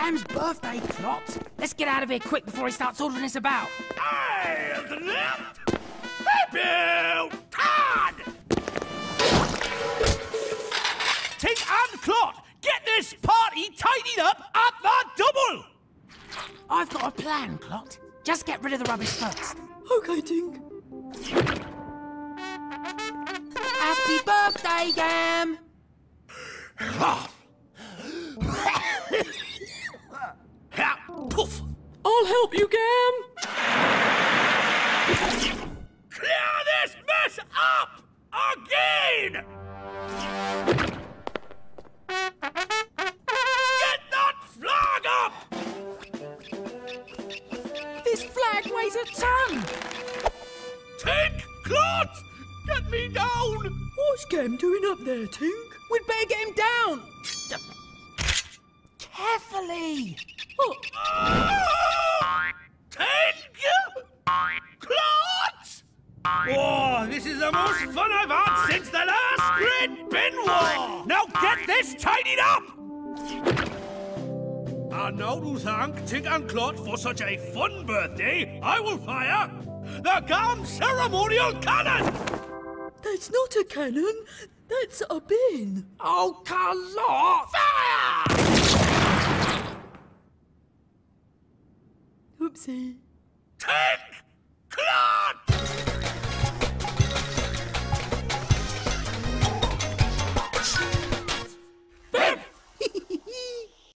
Gam's birthday, Clot. Let's get out of here quick before he starts ordering us about. I've left! Bill! Todd! Tink and Clot, get this party tidied up at the double! I've got a plan, Clot. Just get rid of the rubbish first. OK, Tink. Happy birthday, Gam! Poof! I'll help you, Gam. Clear this mess up! Again! Get that flag up! This flag weighs a ton! Tink! Clot! Get me down! What's Gam doing up there, Tink? We'd better get him down! Carefully! Tink! Clot! Oh, this is the most fun I've had since the last Great Bin War! Now get this tidied up! And now to thank Tink and Clot for such a fun birthday, I will fire the Gam Ceremonial Cannon! That's not a cannon. That's a bin. Oh, Clot! Fire! Oopsie. Tink!